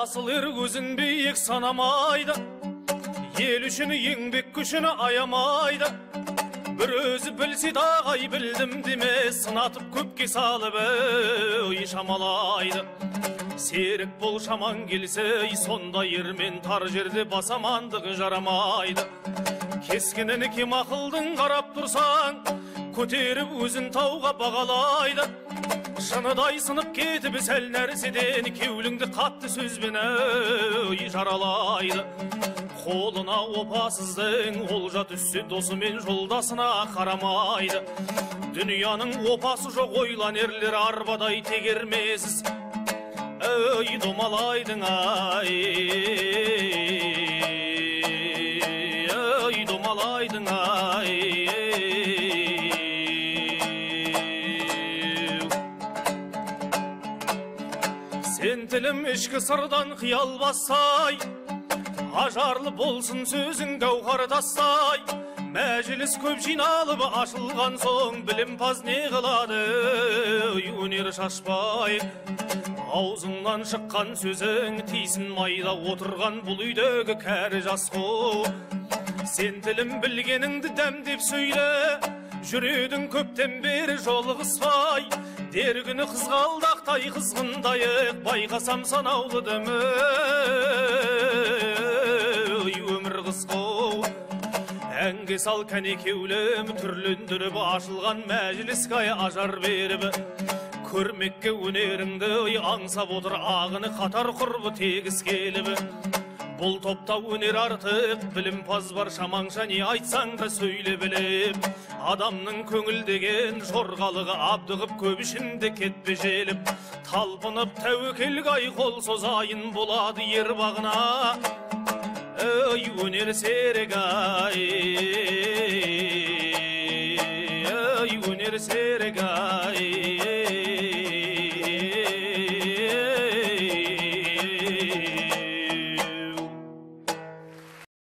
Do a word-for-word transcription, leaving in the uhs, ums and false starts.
Асыл ер өзін биік санамайды, ел үшін еңбек күшіні аямайды. Бір өзі білсе тағай білдім деме, сынатып көпке салып ой шамалайды. Серік бол шаман келсе, сонда ермен тар жерде басамандығы жарамайды. Кескінін кем ақылдың қарап тұрсаң, көтеріп өзін тауға бағалайды. Шыныдай сынып кетіп сәл нәрседен, кеуліңді қатты сөзбен ой жаралайды. Қолына опасыздың олжа түссе, досы мен жолдасына қарамайды. Дүнияның опасы жоқ, ойлан ерлер арбадай тегермесіз. Ой домалайдың ай, ой домалайдың ай. Сен тілім ішкі сырдан қиял бассай, ажарлы болсын сөзің гауһар тастай. Мәжіліс көп жиналып ашылған соң, білімпаз не қылады өнер шашпай. Аузыңнан шыққан сөзің тисін майда, отырған бұл үйдегі кәрі жас қу. Сен тілім білгеніңді дәмдеп сөйле, жүредің көптен бері жолығыспай. Дергіні қызғалдақтай қызғындайық, байқасам санаулы дәмі өмір қысқу. Әнге сал кәнекеулім түрлендіріп, ашылған мәжіліске ажар беріп. Көрмекке өнеріңді аңсап отыр, ағыны қатар құрбы тегіс келіп. Бұл топта өнер артық, білімпаз бар, шамаңша не айтсаң да сөйле біліп. Адамның көңілдеген жорғалығы абдығып, көп ішінде кетпе желіп. Талпынып тәуекелге ай қол созайын, болады ер бағына ой өнер серік ай, ой өнер серік ай.